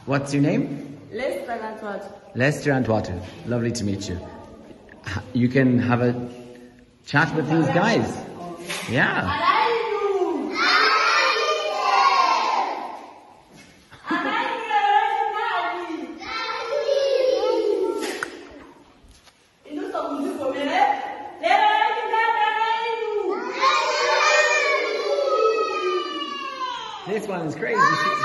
What's your name? Lester and Watu. Lovely to meet you. You can have a chat with these guys. Yeah. This one's crazy.